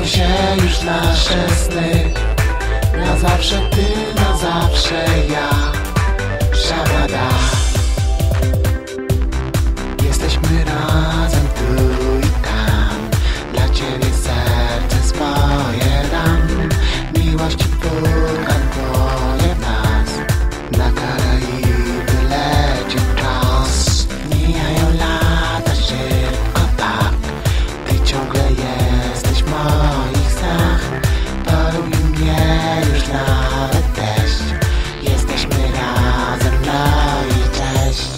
się już nasze sny. Na zawsze ty, na zawsze ja. Szabada. Jesteśmy razem tu i tam. Dla ciebie serce swoje dam. Miłość i wulkan płonie w nas. Na Karaiby leci czas. Mijają lata szybko tak. Ty ciągle jesteś w moich snach. Polubi mnie już nawet deszcz. Jesteśmy razem, no i cześć.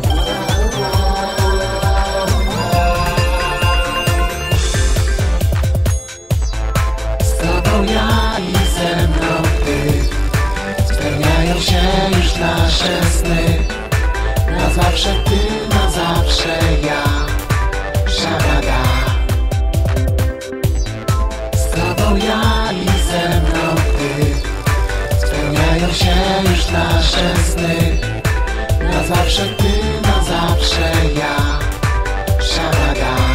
Z tobą ja i ze mną ty. Spełniają się już nasze sny. Na zawsze ty, na zawsze ja. Szabada. Z tobą ja i ze mną ty. Spełniają się już nasze sny. Na zawsze ty, na zawsze ja. Szabada.